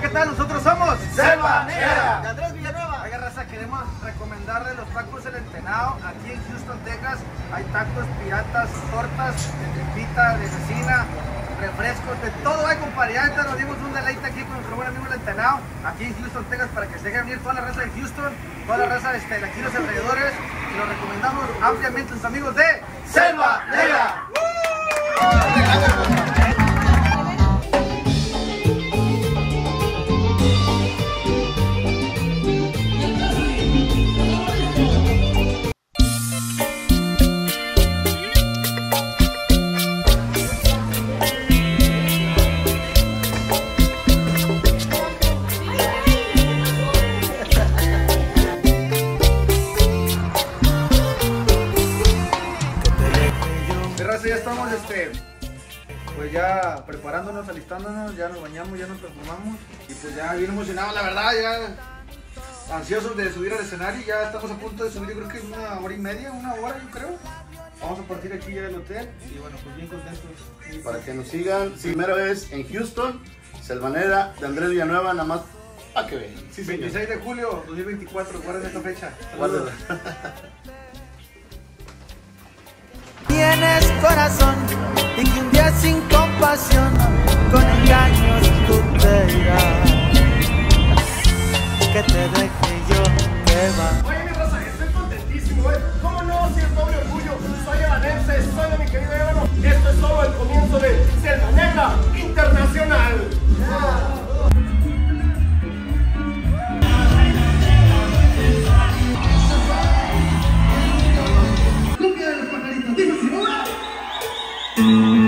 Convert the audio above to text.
¿qué tal? Nosotros somos Selva Negra. de Andrés Villanueva. Oiga, raza, queremos recomendarles los tacos El Entenado aquí en Houston, Texas. Hay tacos, piratas, tortas, de tripita, de cecina, refrescos, de todo hay, compadre. Ya nos dimos un deleite aquí con nuestro buen amigo El Entenado, aquí en Houston, Texas, para que se dejen venir toda la raza de Houston, toda la raza de aquí los alrededores. Y lo recomendamos ampliamente a sus amigos de Selva Negra. Ya estamos pues ya preparándonos, alistándonos, ya nos bañamos, ya nos perfumamos y pues ya bien emocionados, la verdad, ya ansiosos de subir al escenario. Ya estamos a punto de subir, yo creo que una hora y media, una hora yo creo. Vamos a partir aquí ya del hotel y bueno, pues bien contentos. Y para que nos sigan, primera vez en Houston, Selva Negra de Andrés Villanueva, nada más para que vean. Sí, 26 de julio 2024, guarden esta fecha. Guárdala. Tienes corazón y que un día sin compasión con engaños tú te irás, que te deje yo que va. Oye, mi raza, estoy contentísimo, ¿Cómo no? Si es doble orgullo. Soy evanense, soy de mi querido Ébano. Esto es solo el comienzo de Selva Negra Internacional. Cumbia de los pajaritos, dice así, ¡hola!